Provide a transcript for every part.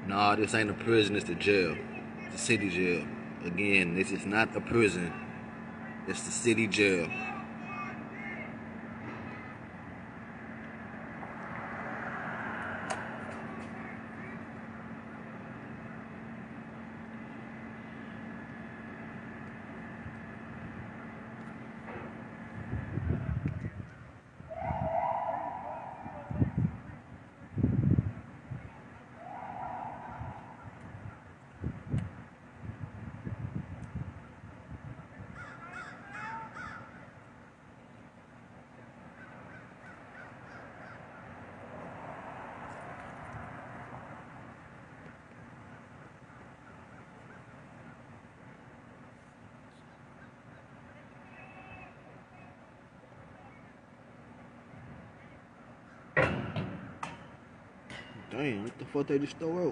Nah, this ain't a prison, it's the jail. It's the city jail. Again, this is not a prison. It's the city jail. Damn, what the fuck they just throw out?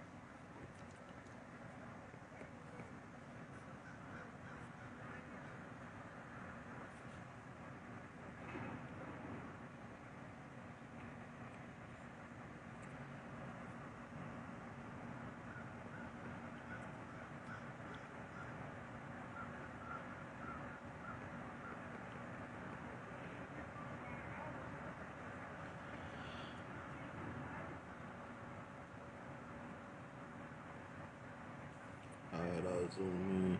Alright, I'll zoom in.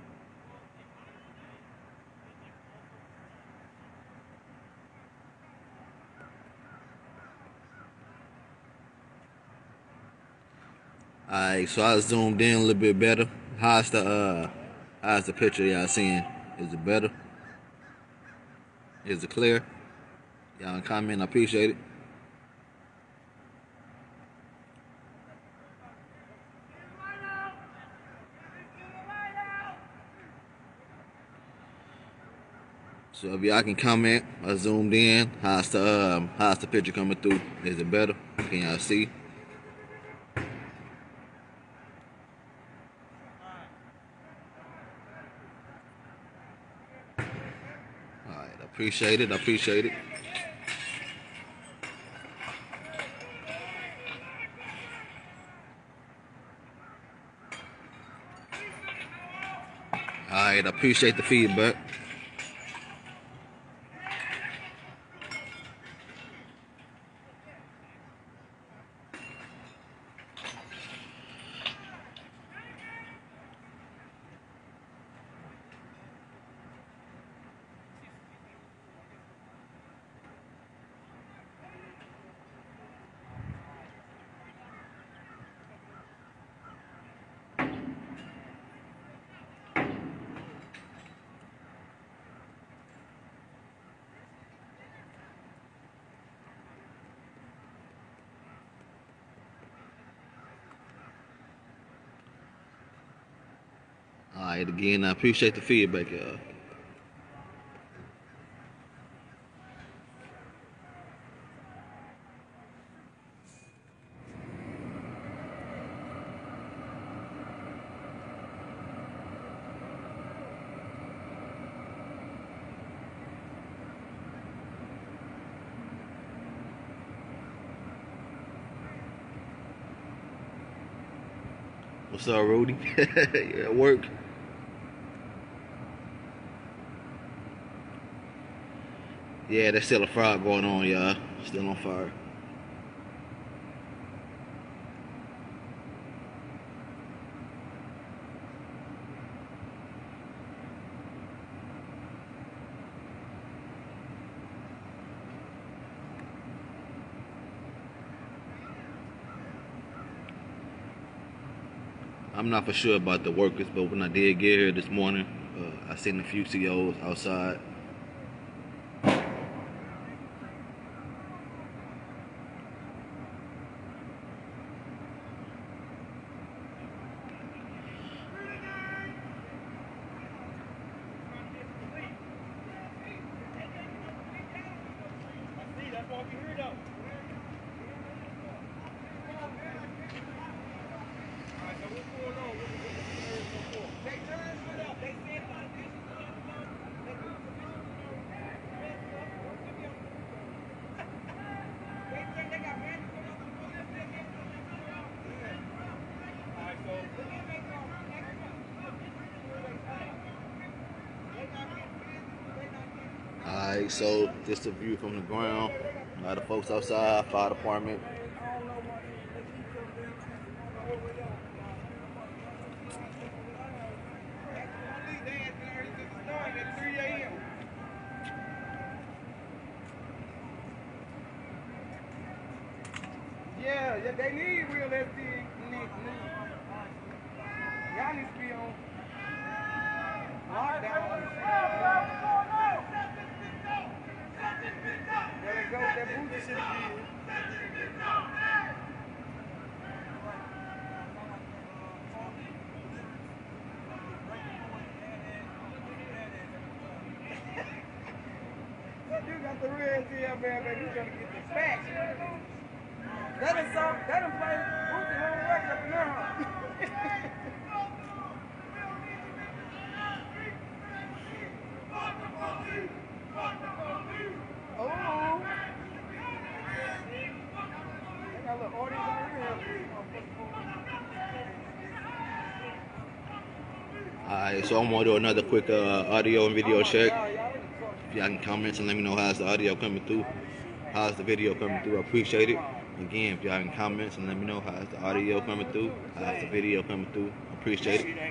Alright, so I zoomed in a little bit better. How's the picture y'all seeing? Is it better? Is it clear? Y'all comment, I appreciate it. So if y'all can comment, I zoomed in. How's the picture coming through? Is it better? Can y'all see? Alright, I appreciate it. I appreciate it. Alright, I appreciate the feedback. Alright, again, I appreciate the feedback, y'all. What's up, Rudy? You at work? Yeah, there's still a fire going on, y'all. Still on fire. I'm not for sure about the workers, but when I did get here this morning, I seen a few COs outside. Alright, so just a view from the ground. A lot of folks outside, fire department. Yeah, they need real SD. Y'all need to be on lockdown. There they go, that booty shit again. You got the real TL, man, baby. You trying to get the facts. That is so, that is played Booty whole record up in there, huh? Oh. They got a little audience out here. Alright, so I'm gonna do another quick audio and video check. If y'all can comment and let me know how's the audio coming through, how's the video coming through. I appreciate it. Again, if y'all can comment and let me know how's the audio coming through, how's the video coming through. I appreciate it. They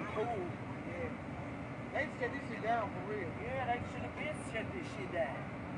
shut this shit down for real. Yeah, they should have been shut this shit down.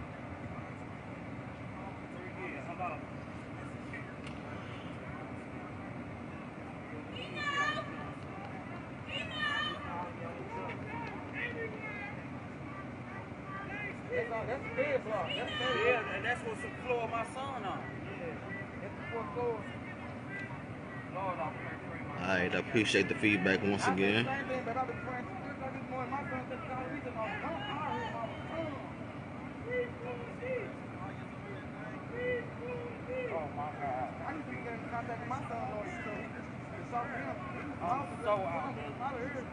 That's the bed block. That's the bed block. Yeah, and that's what's the floor of my son on. Yeah, that's the fourth floor. Lord, I pray my Alright, I appreciate the feedback once again. I same thing, but I've been praying since like this morning. My son said, God, we just don't hear my son. Oh my God. I need to get in contact with my son, Lord, so he can talk to him. I'm so out. Out of here.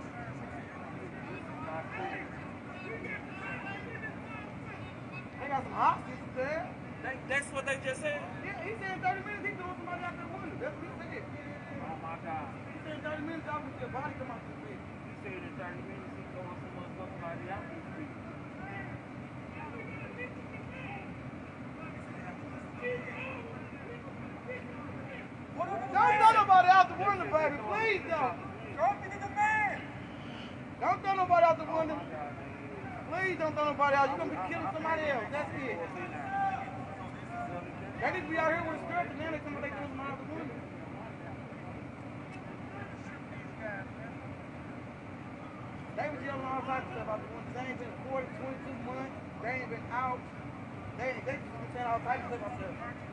They got some hostages there. That's what they just said? Yeah, he said 30 minutes he throwing somebody out the window. That's what he said. Oh my God. He said 30 minutes out with your body come out the bed. He said in 30 minutes he's throwing somebody out the street. Don't throw nobody out the window, baby. Please don't. Throw me to the man. Don't throw nobody out the window. Please don't throw nobody out. You're going to be killing somebody else. That's it. They need to be out here with a stretcher. Now they come and they kill somebody out the window. They was yelling all types of stuff out the window. They ain't been 40, 22 months. They ain't been out. They just been saying all types of stuff out there.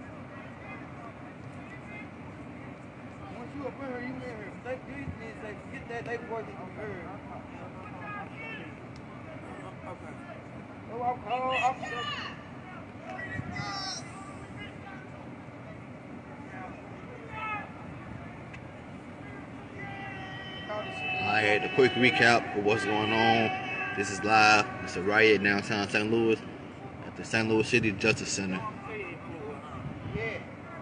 Once you up in here, you in here. They need to say, get that, they voice that you heard. Okay. Oh, I'm Alright, a quick recap of what's going on. This is live. It's a riot downtown St. Louis at the St. Louis City Justice Center. yeah.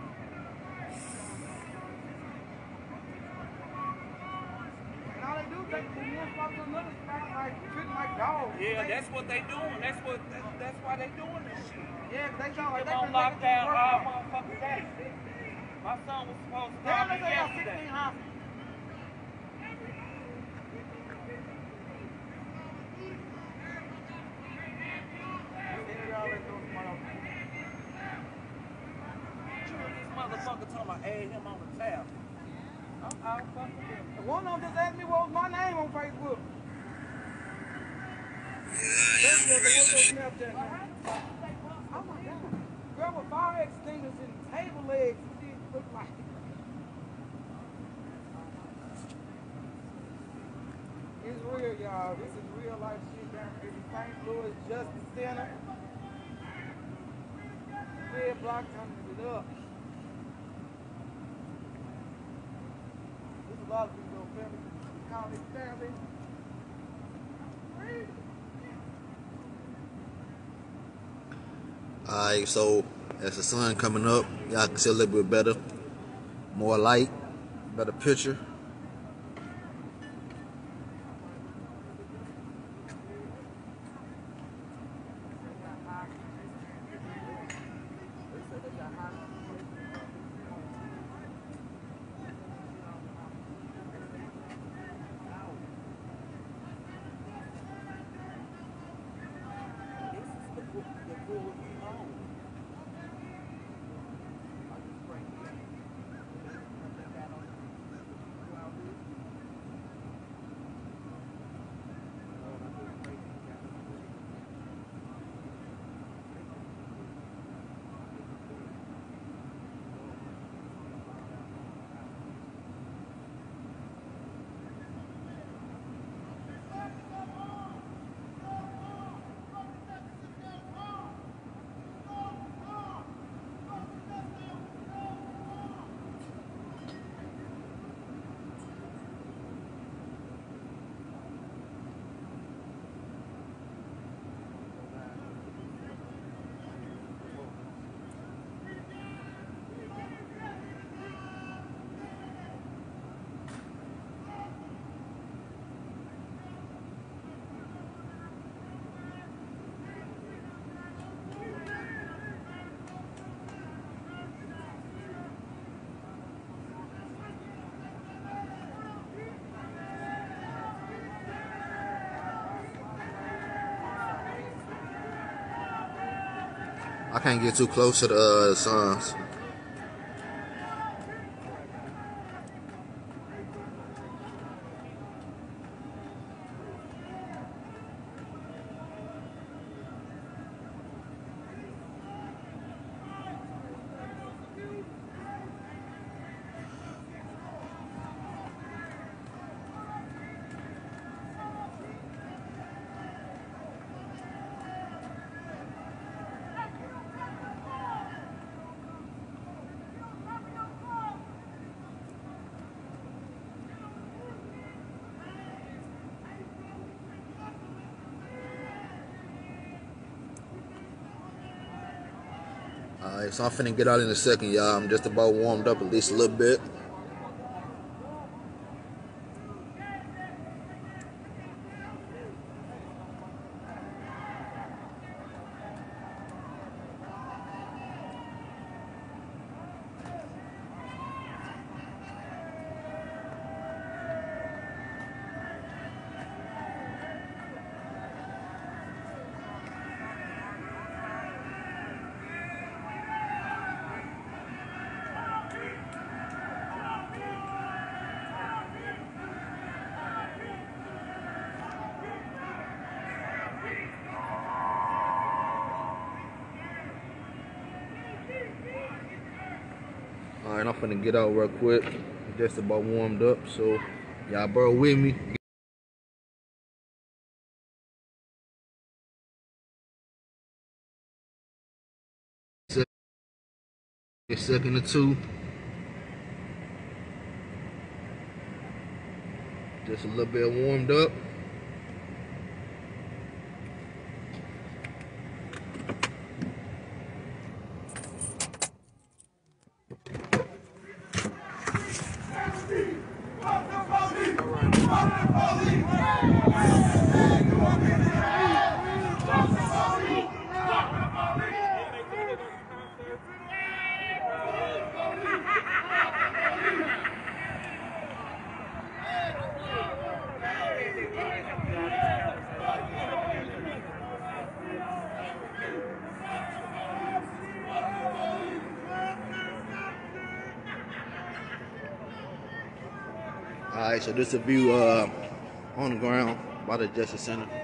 And all they do is take the one spot to another spot, like treating like dogs. Yeah, that's what they doing. That's why they doing this shit. Yeah, 'cause they sound like They're they on been lockdown all work. motherfucking day. My son was supposed to Damn, come they in say got yesterday. 16 hostages. This motherfucker told me I add him on the tab. I'm out fucking with him. One of them just asked me what was my name on Facebook. Snapchat, man. Oh my God. Girl with fire extinguishers and table legs and shit look like. It's real, y'all. This is real life shit down here in St. Louis Justice Center. Red block turning it up. There's a lot of people family, county family. Alright, so as the sun coming up, y'all can see a little bit better. More light, better picture. can't get too close to the Suns. Alright, so I'm finna get out in a second, y'all. I'm just about warmed up at least a little bit. Alright, I'm finna get out real quick. Just about warmed up, so y'all bear with me. A second or two. Just a little bit warmed up. Alright, so this is a view on the ground by the Justice Center.